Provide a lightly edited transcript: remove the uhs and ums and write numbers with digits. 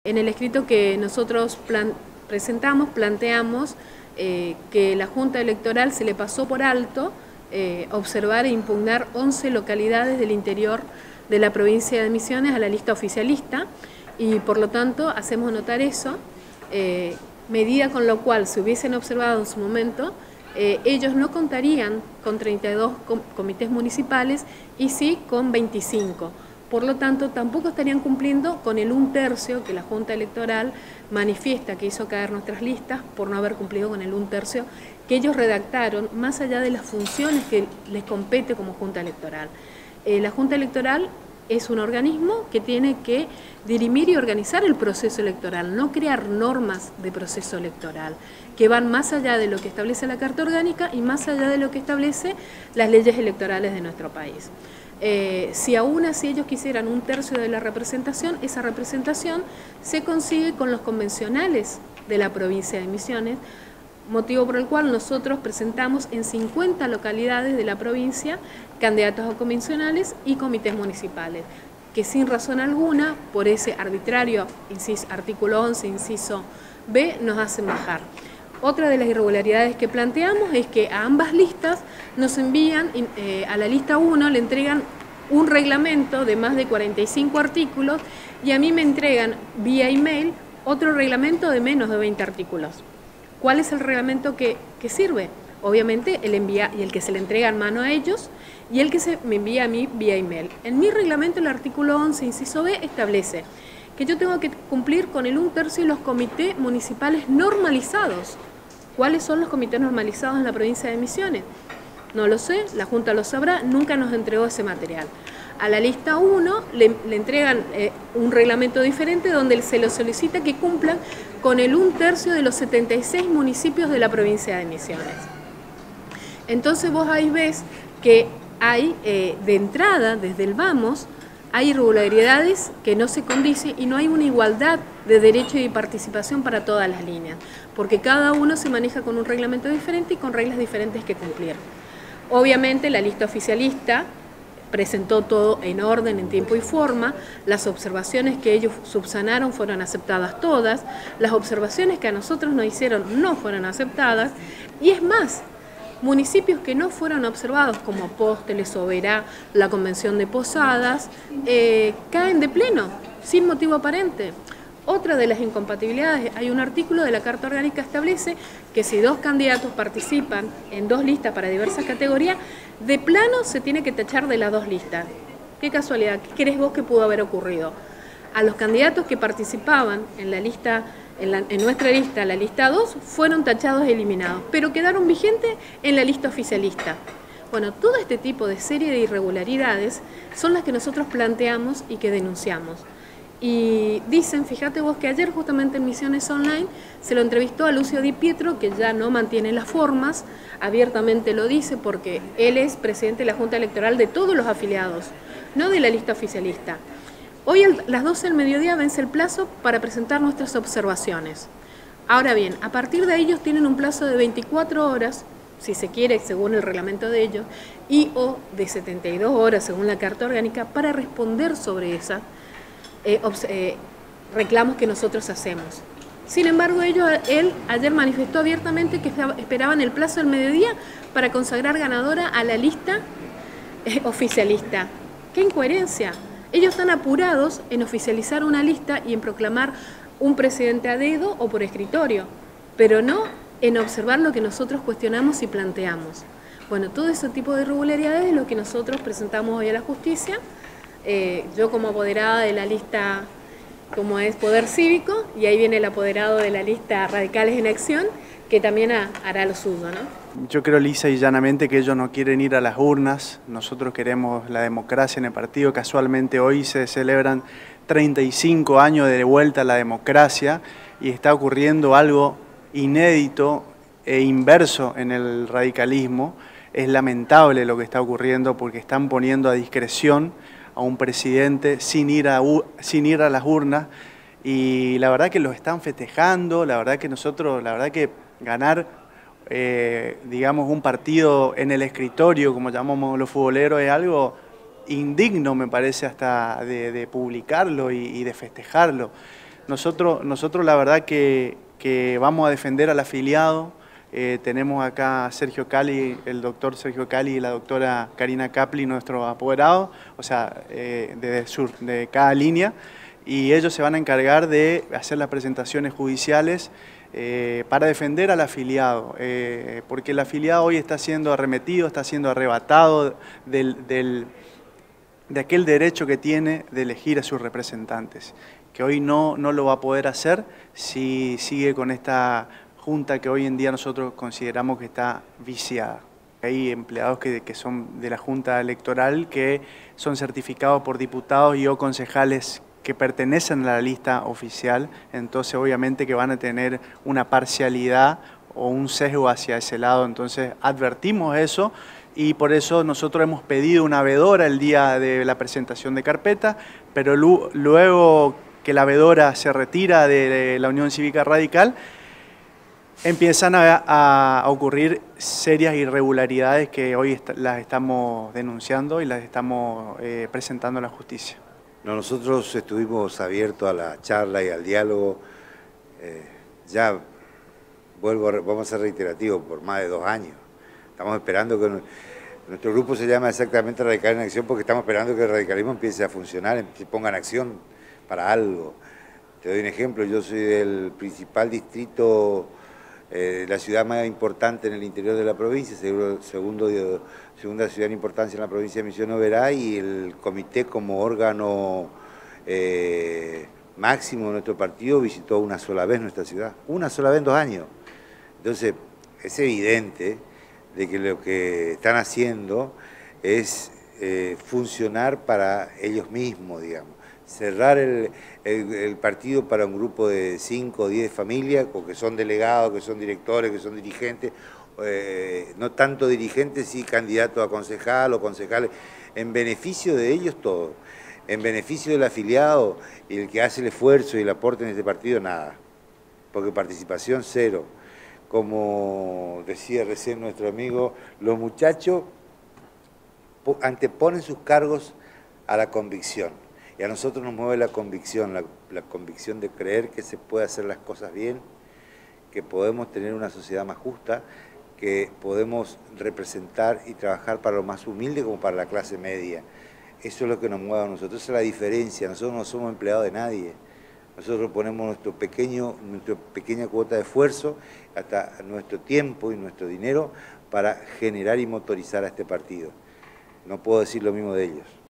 En el escrito que nosotros planteamos que la Junta Electoral se le pasó por alto observar e impugnar 11 localidades del interior de la provincia de Misiones a la lista oficialista y por lo tanto hacemos notar eso, medida con la cual se hubiesen observado en su momento, ellos no contarían con 32 comités municipales y sí con 25. Por lo tanto, tampoco estarían cumpliendo con el 1/3 que la Junta Electoral manifiesta que hizo caer nuestras listas por no haber cumplido con el 1/3 que ellos redactaron, más allá de las funciones que les compete como Junta Electoral. La Junta Electoral es un organismo que tiene que dirimir y organizar el proceso electoral, no crear normas de proceso electoral, que van más allá de lo que establece la Carta Orgánica y más allá de lo que establece las leyes electorales de nuestro país. Si aún así ellos quisieran 1/3 de la representación, esa representación se consigue con los convencionales de la provincia de Misiones, motivo por el cual nosotros presentamos en 50 localidades de la provincia candidatos a convencionales y comités municipales, que sin razón alguna, por ese arbitrario artículo 11, inciso B, nos hacen bajar. Otra de las irregularidades que planteamos es que a ambas listas nos envían, a la lista 1 le entregan un reglamento de más de 45 artículos y a mí me entregan vía email otro reglamento de menos de 20 artículos. ¿Cuál es el reglamento que sirve? Obviamente el que se le entrega en mano a ellos y el que me envía a mí vía email. En mi reglamento el artículo 11, inciso B, establece que yo tengo que cumplir con el 1/3 de los comités municipales normalizados. ¿Cuáles son los comités normalizados en la provincia de Misiones? No lo sé, la Junta lo sabrá, nunca nos entregó ese material. A la lista 1 le entregan un reglamento diferente donde se lo solicita que cumplan con el 1/3 de los 76 municipios de la provincia de Misiones. Entonces vos ahí ves que hay, de entrada, desde el vamos, hay irregularidades que no se condicen y no hay una igualdad de derecho y participación para todas las líneas, porque cada uno se maneja con un reglamento diferente y con reglas diferentes que cumplir. Obviamente la lista oficialista presentó todo en orden, en tiempo y forma, las observaciones que ellos subsanaron fueron aceptadas todas, las observaciones que a nosotros nos hicieron no fueron aceptadas, y es más, municipios que no fueron observados como Apóstoles, Oberá, la Convención de Posadas, caen de pleno, sin motivo aparente. Otra de las incompatibilidades, hay un artículo de la Carta Orgánica que establece que si 2 candidatos participan en 2 listas para diversas categorías, de plano se tiene que tachar de las 2 listas. Qué casualidad, ¿qué crees vos que pudo haber ocurrido? A los candidatos que participaban en la lista, en nuestra lista, la lista 2, fueron tachados y eliminados, pero quedaron vigentes en la lista oficialista. Bueno, todo este tipo de serie de irregularidades son las que nosotros planteamos y que denunciamos. Y dicen, fíjate vos que ayer justamente en Misiones Online se lo entrevistó a Lucio Di Pietro, que ya no mantiene las formas, abiertamente lo dice porque él es presidente de la Junta Electoral de todos los afiliados, no de la lista oficialista. Hoy a las 12 del mediodía vence el plazo para presentar nuestras observaciones. Ahora bien, a partir de ellos tienen un plazo de 24 horas, si se quiere, según el reglamento de ellos, y o de 72 horas, según la Carta Orgánica, para responder sobre esas reclamos que nosotros hacemos. Sin embargo, él ayer manifestó abiertamente que esperaban el plazo del mediodía para consagrar ganadora a la lista oficialista. ¡Qué incoherencia! Ellos están apurados en oficializar una lista y en proclamar un presidente a dedo o por escritorio, pero no en observar lo que nosotros cuestionamos y planteamos. Bueno, todo ese tipo de irregularidades es lo que nosotros presentamos hoy a la justicia. Yo como apoderada de la lista, como es Poder Cívico, y ahí viene el apoderado de la lista Radicales en Acción, que también hará lo suyo, ¿no? Yo creo lisa y llanamente que ellos no quieren ir a las urnas, nosotros queremos la democracia en el partido, casualmente hoy se celebran 35 años de vuelta a la democracia y está ocurriendo algo inédito e inverso en el radicalismo. Es lamentable lo que está ocurriendo porque están poniendo a discreción a un presidente sin ir a las urnas y la verdad que lo están festejando, la verdad que ganar, digamos, un partido en el escritorio, como llamamos los futboleros, es algo indigno, me parece, hasta de publicarlo y de festejarlo. Nosotros la verdad que vamos a defender al afiliado. Tenemos acá a Sergio Cali, el doctor Sergio Cali y la doctora Karina Capli, nuestros apoderados, o sea, de cada línea, y ellos se van a encargar de hacer las presentaciones judiciales para defender al afiliado, porque el afiliado hoy está siendo arremetido, está siendo arrebatado de aquel derecho que tiene de elegir a sus representantes, que hoy no lo va a poder hacer si sigue con esta junta que hoy en día nosotros consideramos que está viciada. Hay empleados que son de la Junta Electoral que son certificados por diputados y o concejales que pertenecen a la lista oficial, entonces obviamente que van a tener una parcialidad o un sesgo hacia ese lado, entonces advertimos eso y por eso nosotros hemos pedido una vedora el día de la presentación de carpeta, pero luego que la vedora se retira de la Unión Cívica Radical, empiezan a ocurrir serias irregularidades que hoy las estamos denunciando y las estamos presentando a la justicia. Nosotros estuvimos abiertos a la charla y al diálogo, vamos a ser reiterativos, por más de 2 años. Estamos esperando que nuestro grupo se llama exactamente Radical en Acción porque estamos esperando que el radicalismo empiece a funcionar, se ponga en acción para algo. Te doy un ejemplo, yo soy del principal distrito, la ciudad más importante en el interior de la provincia, segunda ciudad en importancia en la provincia de Misiones Oberá, y el comité como órgano máximo de nuestro partido visitó una sola vez nuestra ciudad, una sola vez en 2 años. Entonces es evidente de que lo que están haciendo es funcionar para ellos mismos, digamos. Cerrar el partido para un grupo de 5 o 10 familias, o que son delegados, que son directores, que son dirigentes, no tanto dirigentes, sí candidatos a concejal o concejales, en beneficio de ellos todos, en beneficio del afiliado y el que hace el esfuerzo y el aporte en este partido, nada, porque participación cero. Como decía recién nuestro amigo, los muchachos anteponen sus cargos a la convicción. Y a nosotros nos mueve la convicción de creer que se puede hacer las cosas bien, que podemos tener una sociedad más justa, que podemos representar y trabajar para lo más humilde como para la clase media. Eso es lo que nos mueve a nosotros, esa es la diferencia. Nosotros no somos empleados de nadie. Nosotros ponemos nuestra pequeña cuota de esfuerzo, hasta nuestro tiempo y nuestro dinero para generar y motorizar a este partido. No puedo decir lo mismo de ellos.